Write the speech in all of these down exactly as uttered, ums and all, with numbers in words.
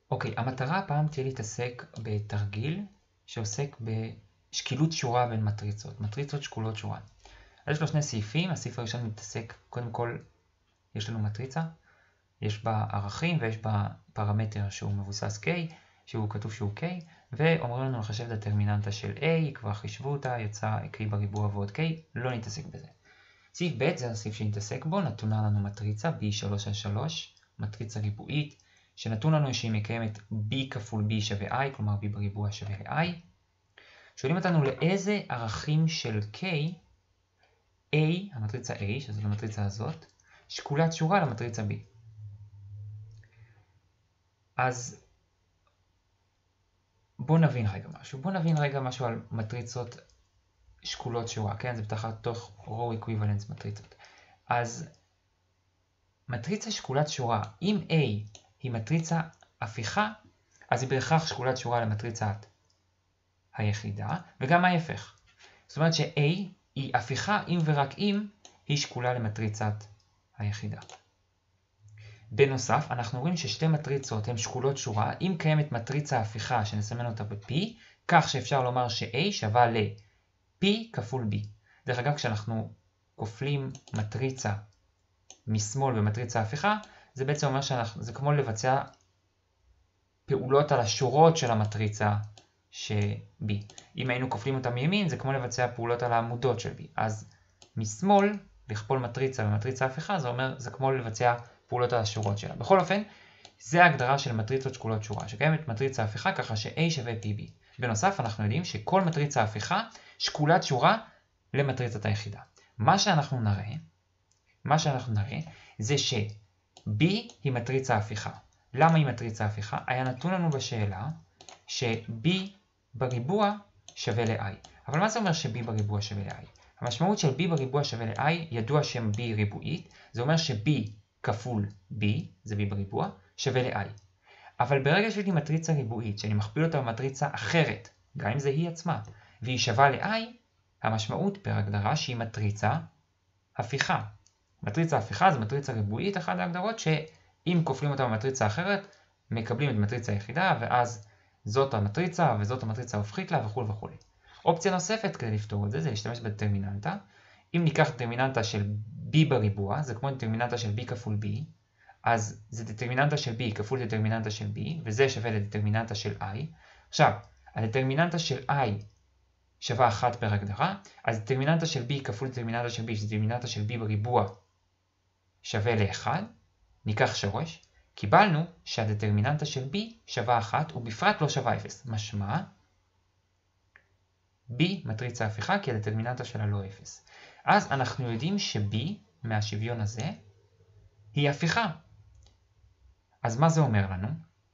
אוקיי, המטרה הפעם תהיה להתעסק בתרגיל שעוסק בשקילות שורה בין מטריצות, מטריצות שקולות שורה. אז יש לו שני סעיפים, הסעיף הראשון מתעסק, קודם כל יש לנו מטריצה, יש בה ערכים ויש בה פרמטר שהוא מבוסס K, שהוא כתוב שהוא K, ואומרים לנו לחשב את הדטרמיננטה של A, כבר חישבו אותה, יצא K בריבוע ועוד K, לא נתעסק בזה. סעיף ב' זה הסעיף שנתעסק בו, נתונה לנו מטריצה B שלוש על שלוש, מטריצה ריבועית, שנתון לנו שהיא מקיימת B כפול B שווה I, כלומר B בריבוע שווה ל-I. שואלים אותנו לאיזה ערכים של K, A, המטריצה A, שזו המטריצה הזאת, שקולת שורה למטריצה B. אז בואו נבין רגע משהו. בואו נבין רגע משהו על מטריצות שקולות שורה, כן? זה תחת תוך row equivalence מטריצות. אז מטריצה שקולת שורה, אם A היא מטריצה הפיכה, אז היא בהכרח שקולת שורה למטריצת היחידה, וגם ההפך. זאת אומרת ש-A היא הפיכה אם ורק אם היא שקולה למטריצת היחידה. בנוסף, אנחנו רואים ששתי מטריצות הן שקולות שורה, אם קיימת מטריצה הפיכה שנסמן אותה ב-P, כך שאפשר לומר ש-A שווה ל-P כפול B. דרך אגב, כשאנחנו כופלים מטריצה משמאל במטריצה הפיכה, זה בעצם אומר שזה כמו לבצע פעולות על השורות של המטריצה ש-B. אם היינו כופלים אותה מימין, זה כמו לבצע פעולות על העמודות של B. אז משמאל, לכפול מטריצה במטריצה הפיכה, זה אומר, זה כמו לבצע פעולות על השורות שלה. בכל אופן, זה ההגדרה של מטריצות שקולות שורה, שקיימת מטריצה הפיכה ככה ש-A שווה פי בי. בנוסף, אנחנו יודעים שכל מטריצה הפיכה שקולת שורה למטריצת היחידה. מה שאנחנו נראה, מה שאנחנו נראה, זה ש-B היא מטריצה הפיכה. למה היא מטריצה הפיכה? היה נתון לנו בשאלה ש-B בריבוע שווה ל-I. אבל מה זה אומר ש-B בריבוע שווה ל-I? המשמעות של B בריבוע שווה ל-I, ידוע שם B ריבועית, זה אומר ש-B כפול B, זה B בריבוע, שווה ל-I. אבל ברגע שיש לי מטריצה ריבועית, שאני מכפיל אותה במטריצה אחרת, גם אם זה היא עצמה, והיא שווה ל-I, המשמעות פר הגדרה שהיא מטריצה הפיכה. מטריצה הפיכה זה מטריצה ריבועית, אחת ההגדרות שאם כופלים אותה במטריצה אחרת, מקבלים את מטריצה היחידה, ואז זאת המטריצה וזאת המטריצה ההופכית לה וכו' וכו'. אופציה נוספת כדי לפתור את זה, זה להשתמש בדטרמיננטה. אם ניקח דטרמיננטה של B בריבוע, זה כמו דטרמיננטה של B כפול B, אז זה דטרמיננטה של B כפול דטרמיננטה של B, וזה שווה לדטרמיננטה של I. עכשיו, הדטרמיננטה של I שווה אחת פר הגדרה, אז דטרמיננטה של B כפול דטרמיננטה של B, שזה דטרמיננטה של B בריבוע, שווה ל-אחד. ניקח שורש, קיבלנו שהדטרמיננטה של B שווה אחת, ובפרט לא שווה אפס. משמע, B מטריצה הפיכה, כי הדטרמיננטה שלה לא אפס. אז אנחנו יודעים ש-B מהשוויון הזה היא הפיכה. אז מה זה אומר לנו?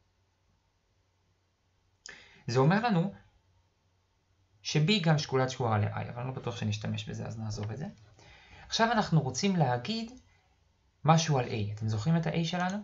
זה אומר לנו ש-B גם שקולת שורה ל-I, אבל אני לא בטוח שנשתמש בזה, אז נעזוב את זה. עכשיו אנחנו רוצים להגיד משהו על A. אתם זוכרים את ה-A שלנו?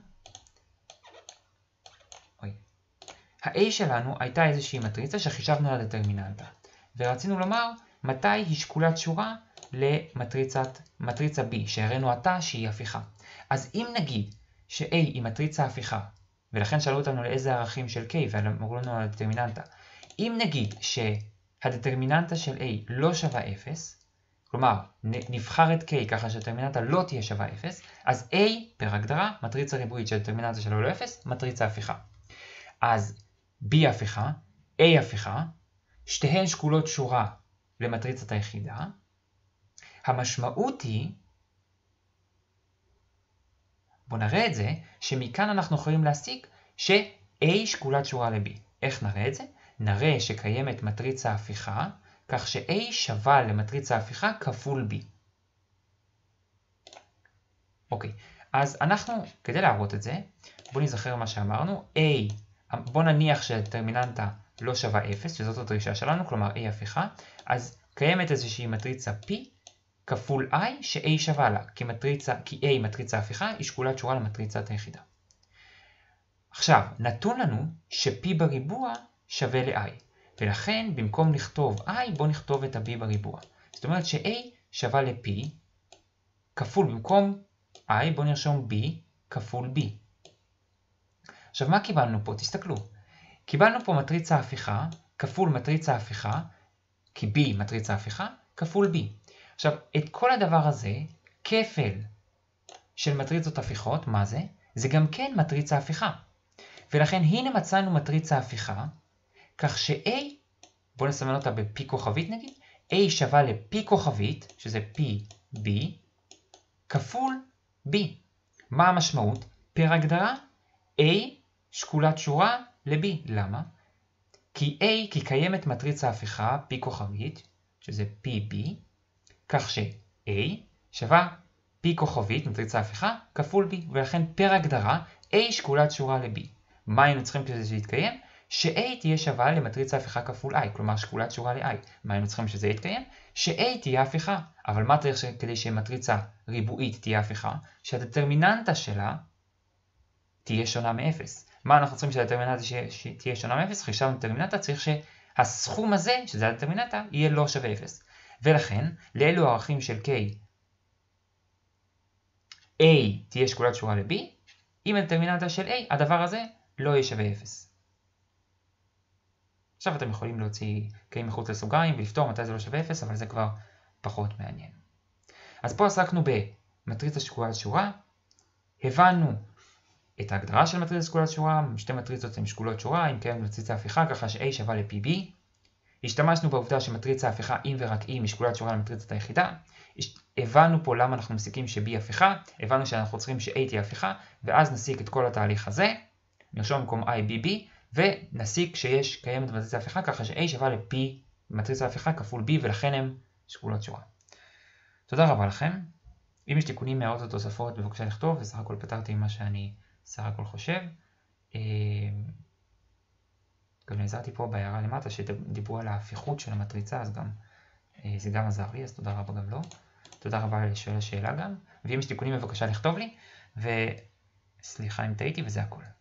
אוי. ה-A שלנו הייתה איזושהי מטריצה שחישבנו על הדטרמיננטה. ורצינו לומר מתי היא שקולת שורה למטריצת מטריצה B, שהראינו עתה שהיא הפיכה. אז אם נגיד ש-A היא מטריצה הפיכה, ולכן שאלו אותנו לאיזה ערכים של K, ואמרו לנו על הדטרמיננטה, אם נגיד שהדטרמיננטה של A לא שווה אפס, כלומר נבחר את K ככה שהדטרמיננטה לא תהיה שווה אפס, אז A פר הגדרה, מטריצה ריבועית שהדטרמיננטה שלו לא אפס, מטריצה הפיכה. אז B הפיכה, A הפיכה, שתיהן שקולות שורה למטריצת היחידה. המשמעות היא, בואו נראה את זה, שמכאן אנחנו יכולים להסיק ש-A שקולת שורה ל-B. איך נראה את זה? נראה שקיימת מטריצה הפיכה, כך ש-A שווה למטריצה הפיכה כפול B. אוקיי, אז אנחנו, כדי להראות את זה, בואו נזכר מה שאמרנו. A, בואו נניח שהדטרמיננטה לא שווה אפס, שזאת הדרישה שלנו, כלומר A הפיכה, אז קיימת איזושהי מטריצה P כפול I ש-A שווה לה, כי, מטריצה, כי A מטריצה הפיכה היא שקולת שורה למטריצת היחידה. עכשיו, נתון לנו ש-P בריבוע שווה ל-I, ולכן במקום לכתוב I בואו נכתוב את ה-B בריבוע. זאת אומרת ש-A שווה ל-P כפול במקום I בואו נרשום B כפול B. עכשיו מה קיבלנו פה? תסתכלו. קיבלנו פה מטריצה הפיכה כפול מטריצה הפיכה, כי B מטריצה הפיכה, כפול B. עכשיו, את כל הדבר הזה, כפל של מטריצות הפיכות, מה זה? זה גם כן מטריצה הפיכה. ולכן הנה מצאנו מטריצה הפיכה, כך ש-A, בואו נסמן אותה ב-P כוכבית נגיד, A שווה ל-P כוכבית, שזה P, B, כפול B. מה המשמעות? פר הגדרה, A שקולת שורה ל-B. למה? כי A, כי קיימת מטריצה הפיכה, P כוכבית, שזה P, B, כך ש-A שווה P כוכבית, מטריצה הפיכה, כפול B, ולכן פר הגדרה, A שקולת שורה ל-B. מה היינו צריכים כדי שזה יתקיים? ש-A תהיה שווה למטריצה הפיכה כפול I, כלומר שקולת שורה ל-I. מה היינו צריכים שזה יתקיים? ש-A תהיה הפיכה. אבל מה צריך כדי שמטריצה ריבועית תהיה הפיכה? שהדטרמיננטה שלה תהיה שונה מ-אפס. מה אנחנו צריכים שהדטרמיננטה תהיה שונה מ-אפס? חישבנו דטרמיננטה, צריך שהסכום הזה, שזה הדטרמיננטה, יהיה לא שווה אפס. ולכן, לאלו הערכים של K, A תהיה שקולת שורה ל-B, עם הדטרמיננטה של A, הדבר הזה לא יהיה שווה אפס. עכשיו אתם יכולים להוציא K מחוץ לסוגריים ולפתור מתי זה לא שווה אפס, אבל זה כבר פחות מעניין. אז פה עסקנו במטריצה שקולת שורה, הבנו את ההגדרה של מטריצה שקולת שורה, שתי מטריצות הן שקולות שורה, אם קיימת מטריצה הפיכה, ככה ש-A שווה ל-P B. השתמשנו בעובדה שמטריצה הפיכה אם ורק אם היא שקולת שורה למטריצת היחידה. הבנו פה למה אנחנו מסיקים ש-B הפיכה, הבנו שאנחנו צריכים ש-A תהיה הפיכה, ואז נסיק את כל התהליך הזה, נרשום במקום I, B, B, ונסיק שיש קיימת מטריצה הפיכה, ככה ש-A שווה ל-P מטריצה הפיכה כפול B, ולכן הם שקולות שורה. תודה רבה לכם. אם יש תיקונים מהערות או תוספות, בבקשה לכתוב, וסך הכל פתרתי מה שאני סך הכל חושב. גם נעזרתי פה בהערה למטה שדיברו על ההפיכות של המטריצה, אז גם זה גם עזר לי, אז תודה רבה גם לו. תודה רבה לשאול השאלה גם, ואם יש תיקונים בבקשה לכתוב לי, וסליחה אם טעיתי, וזה הכל.